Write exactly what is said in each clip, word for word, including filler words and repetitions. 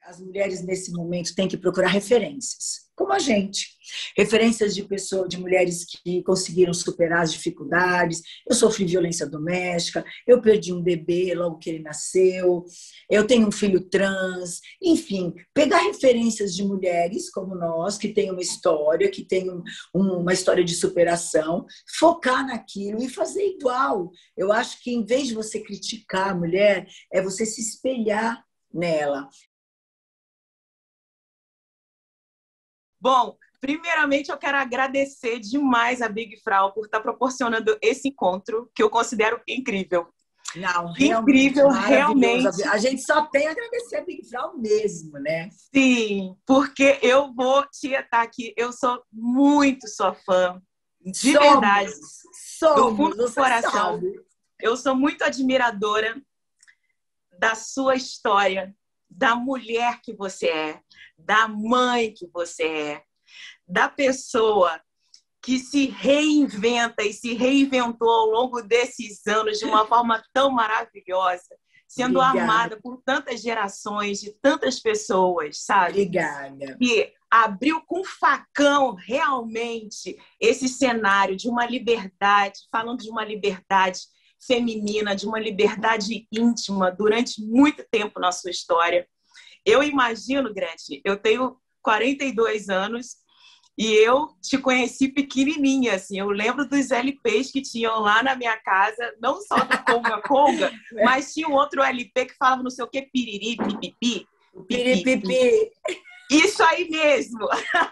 as mulheres nesse momento têm que procurar referências, como a gente. Referências de pessoas, de mulheres que conseguiram superar as dificuldades. Eu sofri violência doméstica, eu perdi um bebê logo que ele nasceu, eu tenho um filho trans, enfim, pegar referências de mulheres como nós, que têm uma história, que têm um, uma história de superação, focar naquilo e fazer igual. Eu acho que em vez de você criticar a mulher, é você se espelhar nela. Bom, primeiramente eu quero agradecer demais a Big Frau por estar proporcionando esse encontro, que eu considero incrível. Não, incrível, realmente. A gente só tem a agradecer a Big Frau mesmo, né? Sim, porque eu vou te estar aqui, eu sou muito sua fã, de somos, verdade, somos, do fundo do coração. Sabe. Eu sou muito admiradora da sua história, da mulher que você é, da mãe que você é, da pessoa que se reinventa e se reinventou ao longo desses anos de uma forma tão maravilhosa, sendo Obrigada. Amada por tantas gerações, de tantas pessoas, sabe? Obrigada. E abriu com facão realmente esse cenário de uma liberdade, falando de uma liberdade feminina, de uma liberdade íntima durante muito tempo na sua história. Eu imagino, Gretchen, eu tenho quarenta e dois anos e eu te conheci pequenininha, assim. Eu lembro dos L Pês que tinham lá na minha casa, não só do Conga Conga, mas tinha um outro L P que falava não sei o que, piriri, pipipi. Piripipi. Isso aí mesmo!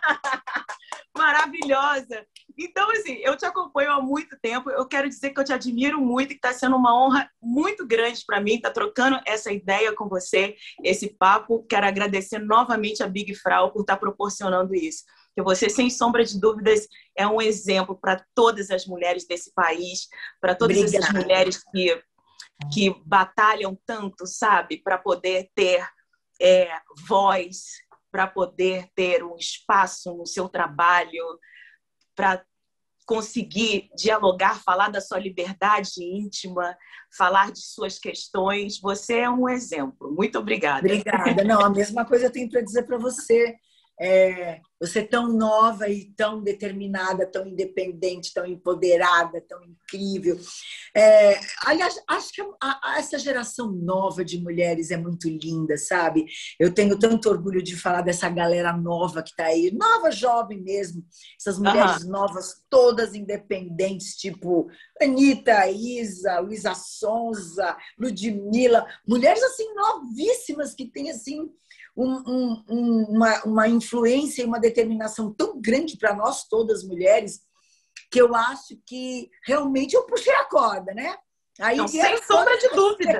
Maravilhosa! Então, assim, eu te acompanho há muito tempo, eu quero dizer que eu te admiro muito, que está sendo uma honra muito grande para mim estar tá trocando essa ideia com você, esse papo. Quero agradecer novamente a Big Frau por estar tá proporcionando isso. Que você, sem sombra de dúvidas, é um exemplo para todas as mulheres desse país, para todas Obrigada. Essas mulheres que, que batalham tanto, sabe, para poder ter é, voz, para poder ter um espaço no seu trabalho, para conseguir dialogar, falar da sua liberdade íntima, falar de suas questões. Você é um exemplo. Muito obrigada. Obrigada. Não, a mesma coisa eu tenho para dizer para você. É, você tão nova e tão determinada, tão independente, tão empoderada, tão incrível. É, aliás, acho que a, a, essa geração nova de mulheres é muito linda, sabe? Eu tenho tanto orgulho de falar dessa galera nova que está aí, nova, jovem mesmo, essas mulheres uhum. novas, todas independentes, tipo Anitta, Isa, Luísa Sonza, Ludmilla, mulheres assim novíssimas que têm assim Um, um, uma, uma influência e uma determinação tão grande para nós todas mulheres, que eu acho que realmente eu puxei a corda, né? Aí não, sem sombra de dúvida.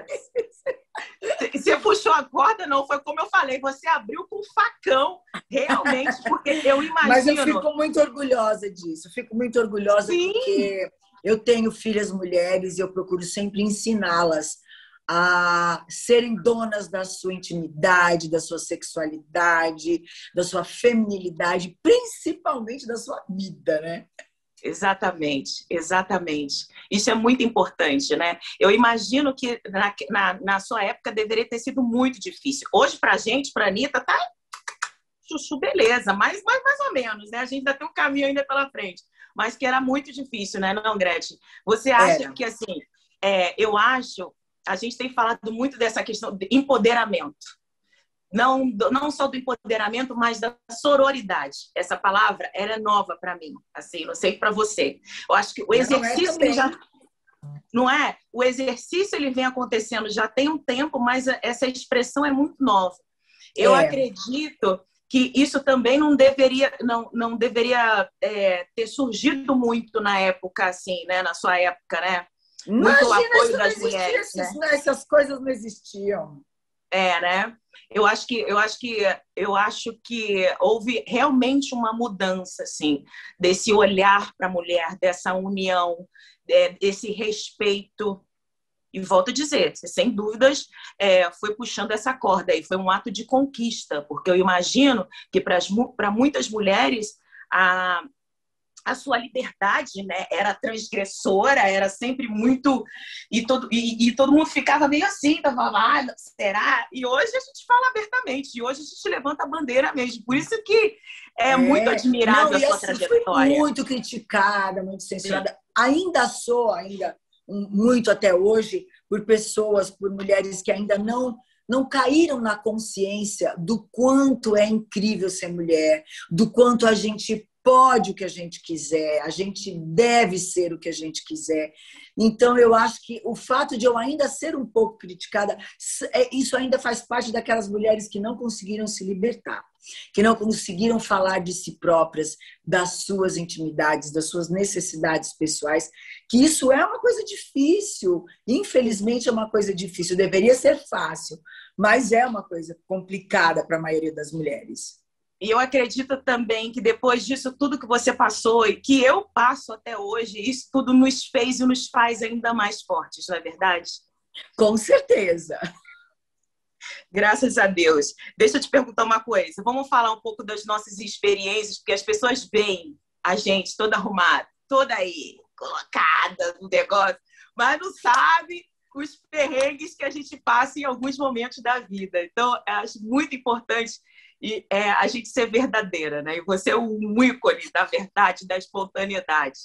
Você puxou a corda, não, foi como eu falei, você abriu com facão, realmente, porque eu imagino... Mas eu fico muito orgulhosa disso, fico muito orgulhosa Sim. porque eu tenho filhas mulheres e eu procuro sempre ensiná-las a serem donas da sua intimidade, da sua sexualidade, da sua feminilidade, principalmente da sua vida, né? Exatamente, exatamente. Isso é muito importante, né? Eu imagino que na, na, na sua época deveria ter sido muito difícil. Hoje, pra gente, pra Anitta, tá chuchu, beleza, mas, mas mais ou menos, né? A gente ainda tem um caminho ainda pela frente. Mas que era muito difícil, né, não, Gretchen? Você acha era. que, assim, é, eu acho... A gente tem falado muito dessa questão de empoderamento. Não, não só do empoderamento, mas da sororidade. Essa palavra era nova para mim. Assim, não sei para você. Eu acho que o exercício não é, já, não é? O exercício ele vem acontecendo já tem um tempo, mas essa expressão é muito nova. Eu é. acredito que isso também não deveria, não, não deveria é, ter surgido muito na época, assim, né? Na sua época, né? Muito Imagina, apoio das mulheres, né? Essas coisas não existiam. É, né? Eu acho que eu acho que eu acho que houve realmente uma mudança, assim, desse olhar para a mulher, dessa união, desse respeito. E volto a dizer, você, sem dúvidas, é, foi puxando essa corda aí, foi um ato de conquista, porque eu imagino que para muitas mulheres a a sua liberdade, né, era transgressora, era sempre muito... E todo, e, e todo mundo ficava meio assim, tava lá, ah, será? E hoje a gente fala abertamente, e hoje a gente levanta a bandeira mesmo. Por isso que é, é muito admirável não, a e sua assim, trajetória. Fui muito criticada, muito censurada. Sim. Ainda sou, ainda muito até hoje, por pessoas, por mulheres que ainda não... não caíram na consciência do quanto é incrível ser mulher, do quanto a gente pode o que a gente quiser, a gente deve ser o que a gente quiser. Então, eu acho que o fato de eu ainda ser um pouco criticada, isso ainda faz parte daquelas mulheres que não conseguiram se libertar, que não conseguiram falar de si próprias, das suas intimidades, das suas necessidades pessoais, que isso é uma coisa difícil, infelizmente é uma coisa difícil, deveria ser fácil, mas é uma coisa complicada para a maioria das mulheres. E eu acredito também que depois disso tudo que você passou e que eu passo até hoje, isso tudo nos fez e nos faz ainda mais fortes, não é verdade? Com certeza. Graças a Deus. Deixa eu te perguntar uma coisa. Vamos falar um pouco das nossas experiências, porque as pessoas veem a gente toda arrumada, toda aí, colocada no negócio, mas não sabe os perrengues que a gente passa em alguns momentos da vida. Então, eu acho muito importante e, é, a gente ser verdadeira, né? E você é um ícone da verdade, da espontaneidade.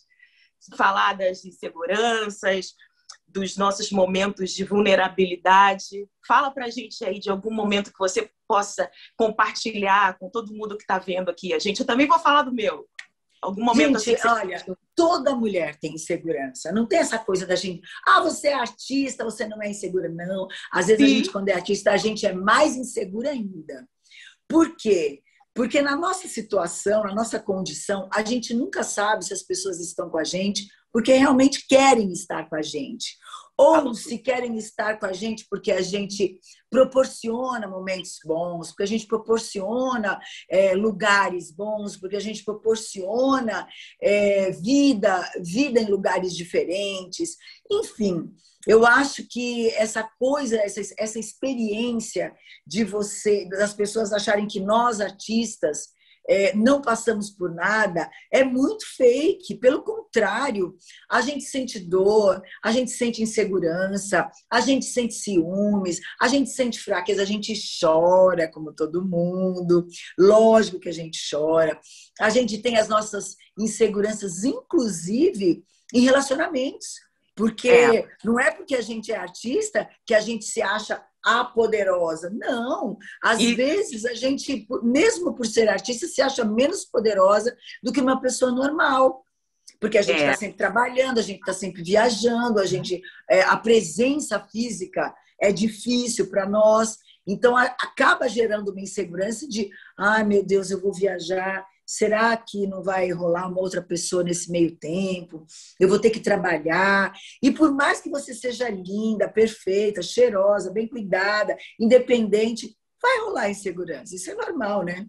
Falar das inseguranças, dos nossos momentos de vulnerabilidade. Fala pra gente aí de algum momento que você possa compartilhar com todo mundo que está vendo aqui. A gente, eu também vou falar do meu. Algum momento gente, assim, olha, você... toda mulher tem insegurança. Não tem essa coisa da gente, ah, você é artista, você não é insegura, não. Às vezes Sim. a gente, quando é artista, a gente é mais insegura ainda. Por quê? Porque na nossa situação, na nossa condição, a gente nunca sabe se as pessoas estão com a gente porque realmente querem estar com a gente. Ou se querem estar com a gente porque a gente proporciona momentos bons, porque a gente proporciona é, lugares bons, porque a gente proporciona é, vida, vida em lugares diferentes. Enfim, eu acho que essa coisa, essa, essa experiência de você, das pessoas acharem que nós, artistas, É, não passamos por nada, é muito fake. Pelo contrário, a gente sente dor, a gente sente insegurança, a gente sente ciúmes, a gente sente fraqueza, a gente chora como todo mundo, lógico que a gente chora, a gente tem as nossas inseguranças, inclusive em relacionamentos, porque é. não é porque a gente é artista que a gente se acha a poderosa. Não. Às e... vezes a gente, mesmo por ser artista, se acha menos poderosa do que uma pessoa normal. Porque a gente está é. sempre trabalhando, a gente está sempre viajando, a gente, é, a presença física é difícil para nós. Então, a, acaba gerando uma insegurança de, ai, meu Deus, eu vou viajar. Será que não vai rolar uma outra pessoa nesse meio tempo? Eu vou ter que trabalhar. E por mais que você seja linda, perfeita, cheirosa, bem cuidada, independente, vai rolar insegurança. Isso é normal, né?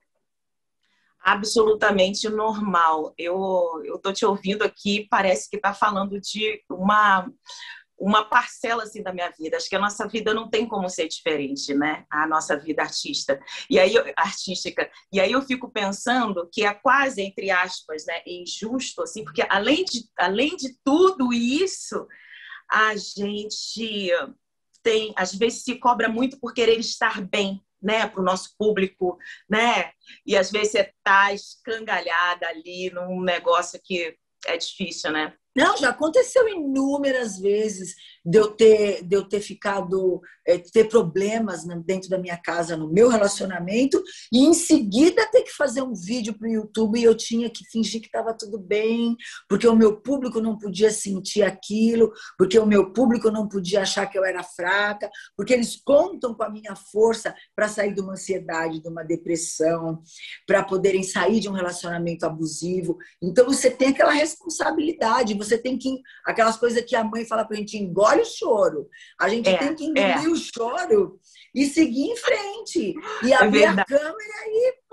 Absolutamente normal. Eu eu tô te ouvindo aqui, parece que está falando de uma... uma parcela assim da minha vida. Acho que a nossa vida não tem como ser diferente, né? A nossa vida artista. E aí artística. E aí eu fico pensando que é quase, entre aspas, né, injusto assim, porque além de além de tudo isso, a gente tem, às vezes se cobra muito por querer estar bem, né, para o nosso público, né? E às vezes você tá escangalhada ali num negócio que é difícil, né? Não, já aconteceu inúmeras vezes de eu ter, de eu ter ficado, é, ter problemas dentro da minha casa, no meu relacionamento, e em seguida ter que fazer um vídeo para o YouTube e eu tinha que fingir que estava tudo bem, porque o meu público não podia sentir aquilo, porque o meu público não podia achar que eu era fraca, porque eles contam com a minha força para sair de uma ansiedade, de uma depressão, para poderem sair de um relacionamento abusivo. Então, você tem aquela responsabilidade, você tem que... Aquelas coisas que a mãe fala pra gente, engole o choro. A gente é, tem que engolir é. o choro e seguir em frente. E abrir é a câmera e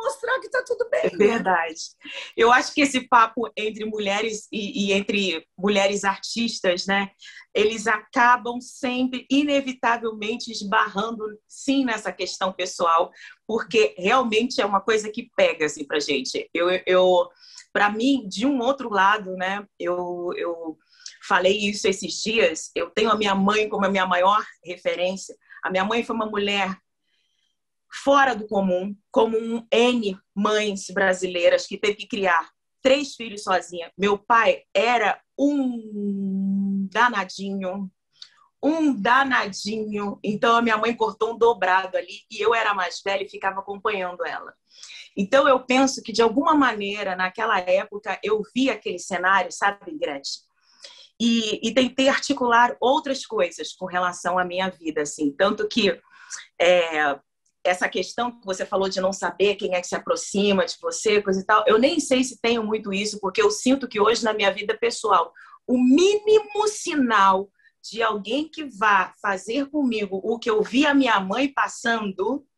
mostrar que está tudo bem. É verdade. Eu acho que esse papo entre mulheres e, e entre mulheres artistas, né? Eles acabam sempre, inevitavelmente, esbarrando, sim, nessa questão pessoal, porque realmente é uma coisa que pega, assim, pra gente. Eu, eu, para mim, de um outro lado, né? Eu, eu falei isso esses dias. Eu tenho a minha mãe como a minha maior referência. A minha mãe foi uma mulher fora do comum, como um N mães brasileiras que teve que criar três filhos sozinha. Meu pai era um danadinho, um danadinho. Então, a minha mãe cortou um dobrado ali e eu era mais velha e ficava acompanhando ela. Então, eu penso que, de alguma maneira, naquela época, eu vi aquele cenário, sabe, Gretchen? E, e tentei articular outras coisas com relação à minha vida, assim. Tanto que é, essa questão que você falou de não saber quem é que se aproxima de você, coisa e tal, eu nem sei se tenho muito isso, porque eu sinto que hoje, na minha vida pessoal, o mínimo sinal de alguém que vá fazer comigo o que eu vi a minha mãe passando,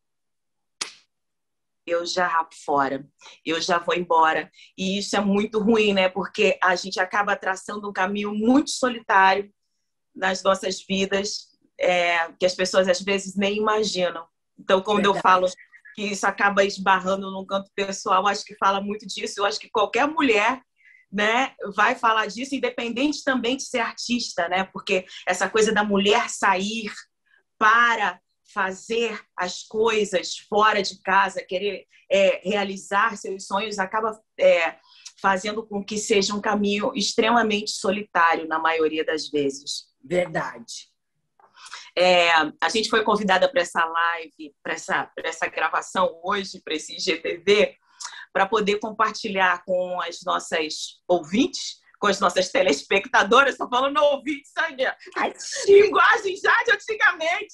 eu já rapo fora, eu já vou embora. E isso é muito ruim, né? Porque a gente acaba traçando um caminho muito solitário nas nossas vidas, é, que as pessoas às vezes nem imaginam. Então, quando Verdade. eu falo que isso acaba esbarrando num canto pessoal, acho que fala muito disso. Eu acho que qualquer mulher, né, vai falar disso, independente também de ser artista, né? Porque essa coisa da mulher sair para fazer as coisas fora de casa, querer é, realizar seus sonhos, acaba é, fazendo com que seja um caminho extremamente solitário, na maioria das vezes. Verdade. É, a gente foi convidada para essa live, para essa, para essa gravação hoje, para esse I G T V, para poder compartilhar com as nossas ouvintes, com as nossas telespectadoras. Estou falando ouvintes, sabe? Linguagem já de antigamente.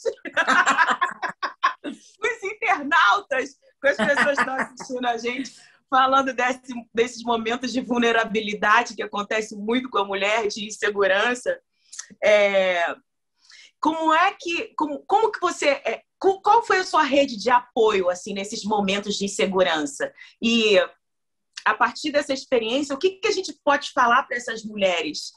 Os internautas, com as pessoas que estão assistindo a gente, falando desse, desses momentos de vulnerabilidade que acontece muito com a mulher, de insegurança. É, como é que, como, como que você, é, qual foi a sua rede de apoio assim nesses momentos de insegurança? E a partir dessa experiência, o que, que a gente pode falar para essas mulheres?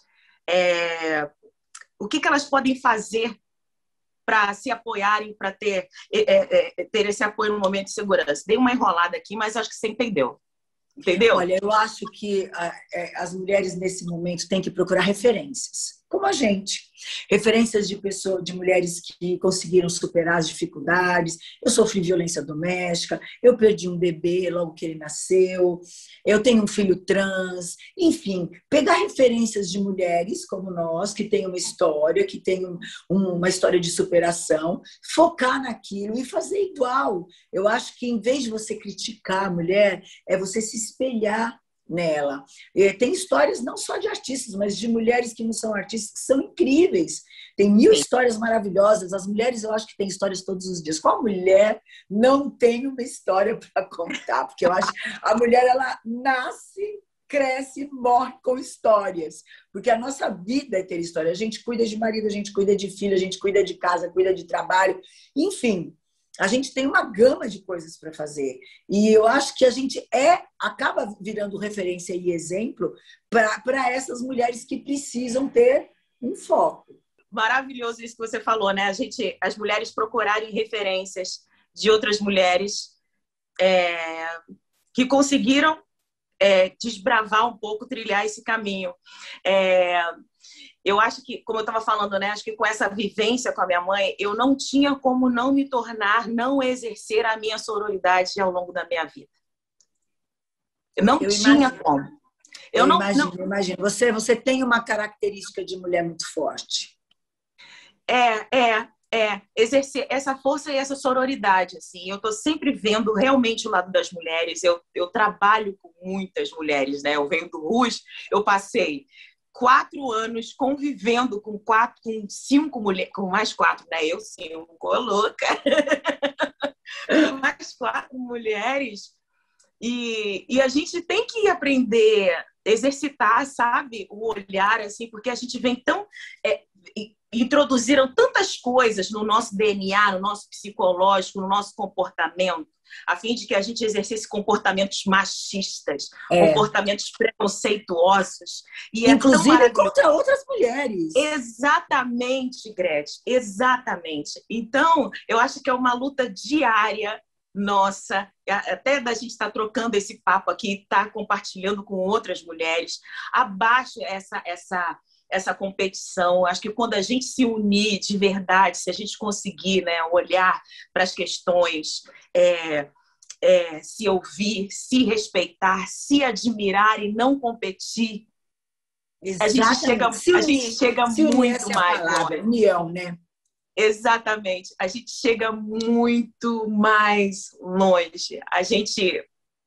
É, o que, que elas podem fazer para se apoiarem, para ter, é, é, ter esse apoio no momento de segurança? Dei uma enrolada aqui, mas acho que você entendeu. Entendeu? Olha, eu acho que as mulheres nesse momento têm que procurar referências, como a gente. Referências de pessoas, de mulheres que conseguiram superar as dificuldades. Eu sofri violência doméstica, eu perdi um bebê logo que ele nasceu, eu tenho um filho trans, enfim, pegar referências de mulheres como nós, que têm uma história, que têm um, uma história de superação, focar naquilo e fazer igual. Eu acho que em vez de você criticar a mulher, é você se espelhar nela. Tem histórias não só de artistas, mas de mulheres que não são artistas, que são incríveis. Tem mil histórias maravilhosas. As mulheres, eu acho que têm histórias todos os dias. Qual mulher não tem uma história para contar? Porque eu acho que a mulher, ela nasce, cresce, morre com histórias. Porque a nossa vida é ter história. A gente cuida de marido, a gente cuida de filho, a gente cuida de casa, cuida de trabalho. Enfim, a gente tem uma gama de coisas para fazer. E eu acho que a gente é, acaba virando referência e exemplo para essas mulheres que precisam ter um foco. Maravilhoso isso que você falou, né? A gente, as mulheres procurarem referências de outras mulheres é, que conseguiram é, desbravar um pouco, trilhar esse caminho. É, eu acho que, como eu estava falando, né? Acho que com essa vivência com a minha mãe, eu não tinha como não me tornar, não exercer a minha sororidade ao longo da minha vida. Eu não eu tinha imagino. como. Eu, eu não, imagino, não... imagino. Você, você tem uma característica de mulher muito forte. É, é, é. Exercer essa força e essa sororidade, assim. Eu estou sempre vendo realmente o lado das mulheres. Eu, eu trabalho com muitas mulheres, né? Eu venho do R U S, eu passei quatro anos convivendo com quatro, com cinco mulheres, com mais quatro, né? Eu cinco, louca. Mais quatro mulheres. E, e a gente tem que aprender, exercitar, sabe? O olhar, assim, porque a gente vem tão... É, introduziram tantas coisas no nosso D N A, no nosso psicológico, no nosso comportamento, a fim de que a gente exercesse comportamentos machistas, É. comportamentos preconceituosos. E Inclusive é contra outras mulheres. Exatamente, Gretchen, exatamente. Então, eu acho que é uma luta diária nossa, até da gente estar trocando esse papo aqui, estar compartilhando com outras mulheres. Abaixo essa, essa, essa competição. Acho que quando a gente se unir de verdade, se a gente conseguir, né, olhar para as questões, é, é, se ouvir, se respeitar, se admirar e não competir, Exatamente. a gente chega, se unir, a gente chega se unir, muito essa mais é a palavra, longe. união, né? Exatamente. A gente chega muito mais longe. A gente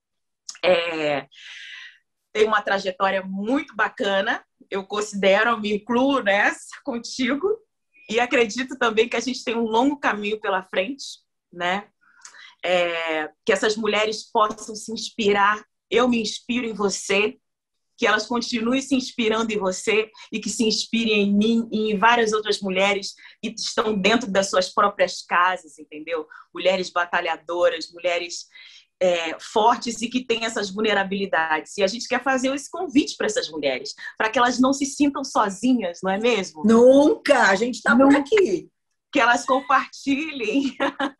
é, tem uma trajetória muito bacana. Eu considero, me incluo nessa contigo. E acredito também que a gente tem um longo caminho pela frente, né? É, que essas mulheres possam se inspirar. Eu me inspiro em você. Que elas continuem se inspirando em você e que se inspirem em mim e em várias outras mulheres que estão dentro das suas próprias casas, entendeu? Mulheres batalhadoras, mulheres é, fortes e que têm essas vulnerabilidades. E a gente quer fazer esse convite para essas mulheres, para que elas não se sintam sozinhas, não é mesmo? Nunca! A gente está por aqui. Que elas compartilhem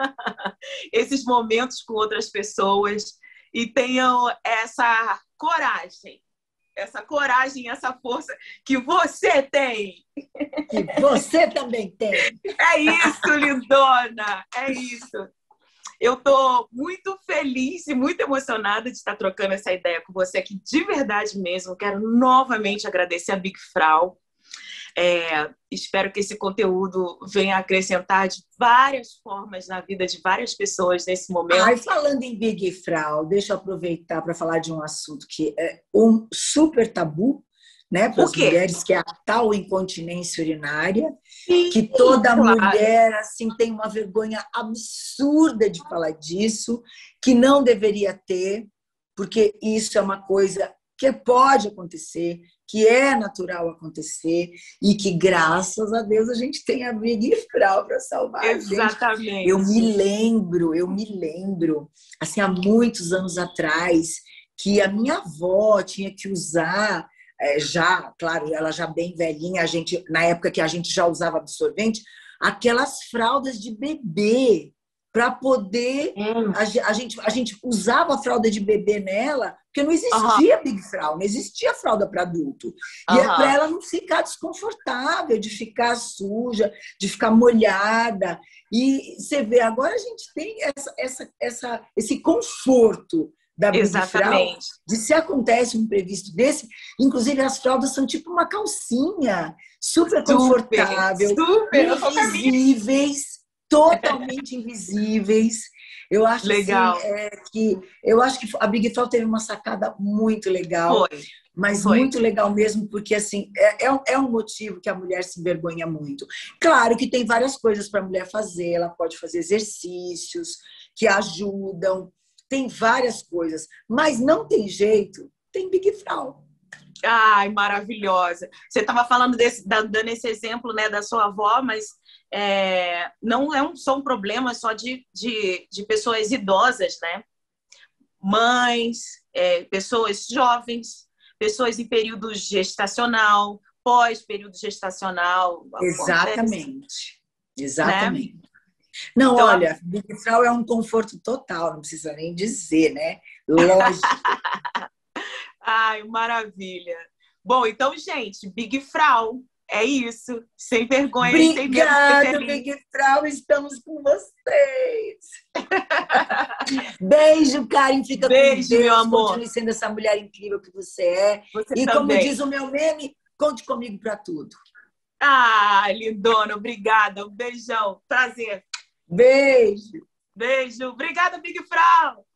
esses momentos com outras pessoas e tenham essa coragem essa coragem, essa força que você tem. Que você também tem. É isso, lindona, é isso. Eu estou muito feliz e muito emocionada de estar trocando essa ideia com você aqui, de verdade mesmo. Quero novamente agradecer a Big Frau. É, espero que esse conteúdo venha acrescentar de várias formas na vida de várias pessoas nesse momento. Ai, falando em Big Frau, deixa eu aproveitar para falar de um assunto que é um super tabu, né, para as mulheres, que é a tal incontinência urinária, Sim, que toda claro. mulher assim tem uma vergonha absurda de falar disso, que não deveria ter, porque isso é uma coisa que pode acontecer, que é natural acontecer e que, graças a Deus, a gente tem a Big Frau para salvar Exatamente. a gente. Eu me lembro, eu me lembro, assim, há muitos anos atrás, que a minha avó tinha que usar, é, já, claro, ela já bem velhinha, a gente, na época que a gente já usava absorvente, aquelas fraldas de bebê, para poder... Hum. A, a, gente, a gente usava a fralda de bebê nela, porque não existia uhum. Big Frau, não existia fralda para adulto. Uhum. E é para ela não ficar desconfortável, de ficar suja, de ficar molhada. E você vê, agora a gente tem essa, essa, essa, esse conforto da Big Frau, de se acontece um imprevisto desse, inclusive as fraldas são tipo uma calcinha, super confortável, super, invisíveis, totalmente invisíveis. Eu acho legal. Assim, é, que eu acho que a Big Frau teve uma sacada muito legal, Foi. mas Foi. muito legal mesmo, porque assim é, é um motivo que a mulher se envergonha muito. Claro que tem várias coisas para a mulher fazer, ela pode fazer exercícios que ajudam, tem várias coisas, mas não tem jeito, tem Big Frau. Ai, maravilhosa. Você estava falando desse, dando esse exemplo, né, da sua avó, mas é, não é um, só um problema só de, de, de pessoas idosas, né? Mães, é, pessoas jovens, pessoas em período gestacional, pós-período gestacional. Exatamente. Exatamente. Né? Não, então, olha, Big Frau é um conforto total, não precisa nem dizer, né? Lógico. Ai, maravilha. Bom, então, gente, Big Frau, é isso. Sem vergonha e sem medo de ser feliz. Big Frau, estamos com vocês. Beijo, Karen, fica Beijo, com Deus. meu amor. Continue sendo essa mulher incrível que você é. Você e também. Como diz o meu meme, conte comigo para tudo. Ah, lindona, obrigada. Um beijão. Prazer. Beijo. Beijo. Obrigada, Big Frau.